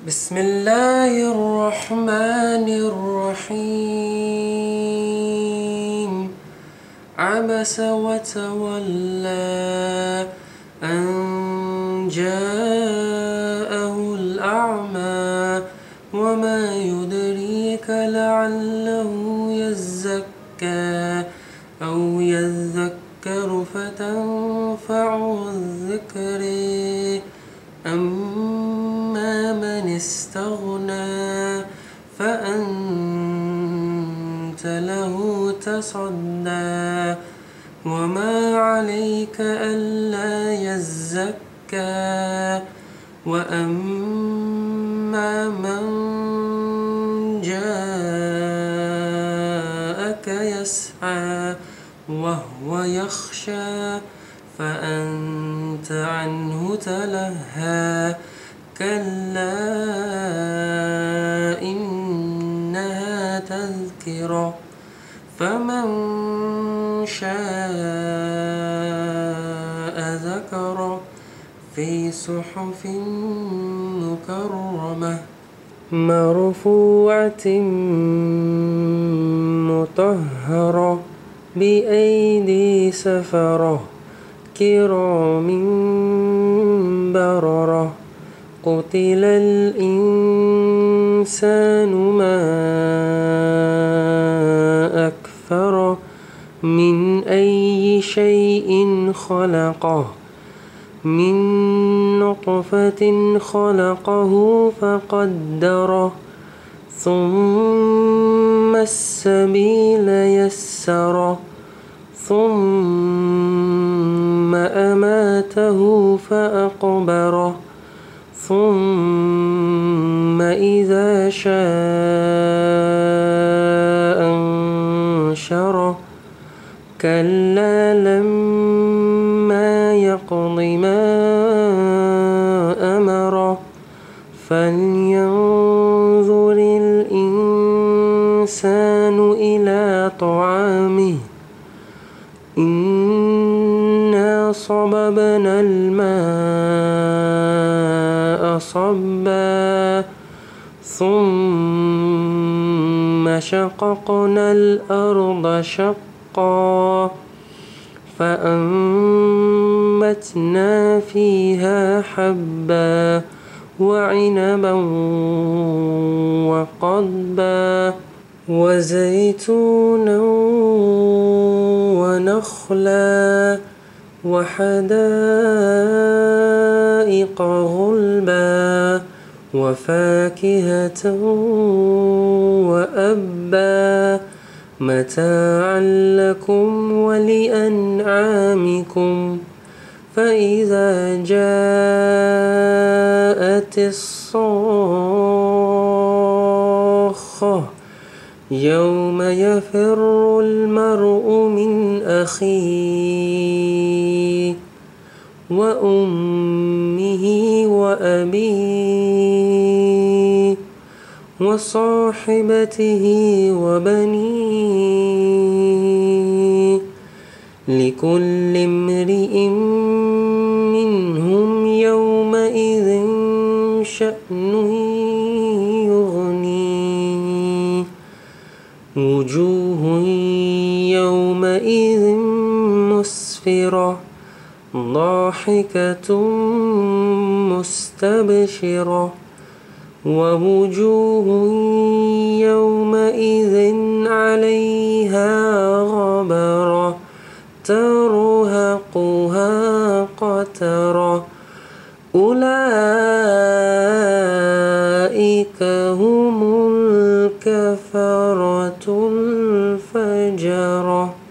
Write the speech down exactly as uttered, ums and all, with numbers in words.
بسم الله الرحمن الرحيم عبس وتولى أن جاءه الأعمى وما يدريك لعله يزكى أو يذكر فتنفعه الذكر أما من استغنى فأنت له تصدى وما عليك ألا يزكى وأما من جاءك يسعى وهو يخشى فأنت عنه تلهى كلا إنها تذكرة فمن شاء ذكره في صحف مكرمة مرفوعة مطهرة بأيدي سفرة كرام بررة قتل الإنسان ما أكفره من أي شيء خلقه من نطفة خلقه فقدره ثم السبيل يسره ثم أماته فأقبره ثم إذا شاء أنشره كلا لما يقض ما أمره فلينظر الإنسان إلى طعامه إنا صببنا الماء صبا ثم شققنا الأرض شقا فأنبتنا فيها حبا وعنبا وقضبا وزيتونا ونخلا وحدائق غلبا وفاكهة وأبا متاعا لكم ولأنعامكم فإذا جاءت الصاخة يوم يفر المرء من أخيه وأمه وأبيه وصاحبته وبنيه لكل امرئ منهم يومئذ شأن يغنيه وجوه يومئذ مسفرة ضاحكة مستبشرة ووجوه يومئذ عليها غبرة ترهقها قترة أولئك هم الكفرة الفجرة.